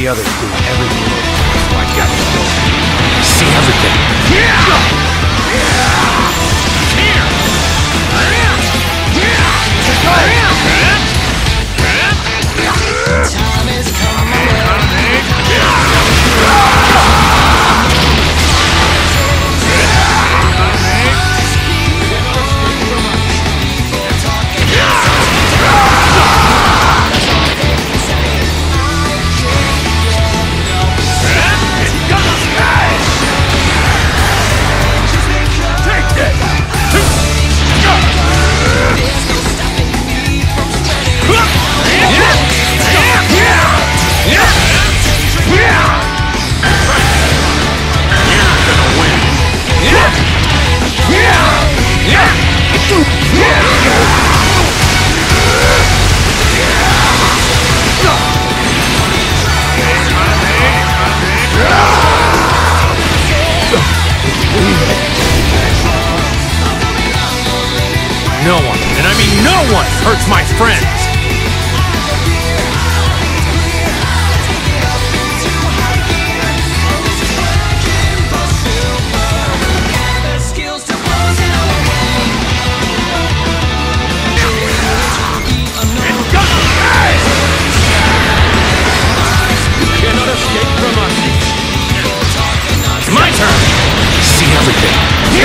the others doing everything they can, so I got to go. See everything. Time is coming. No one, and I mean no one, hurts my friends! Cannot escape from us. It's my turn! See everything.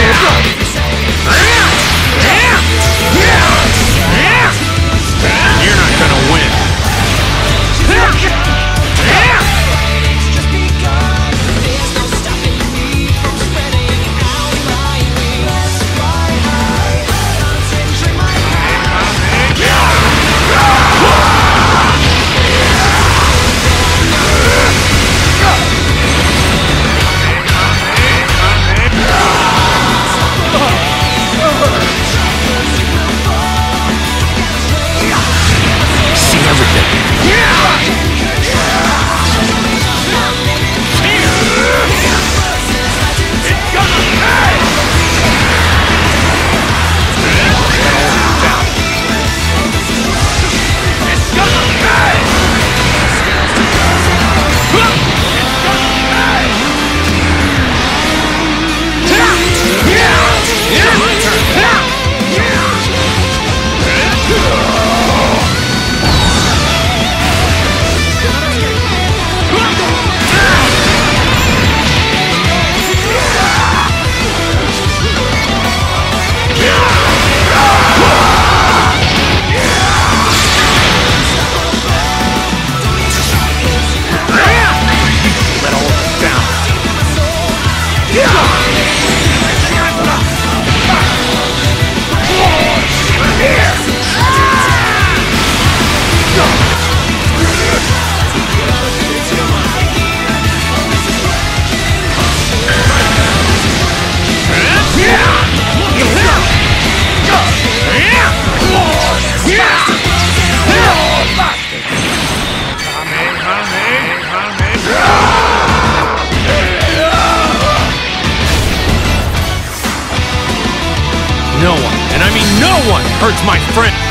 You're not gonna win. No one, and I mean no one, hurts my friend!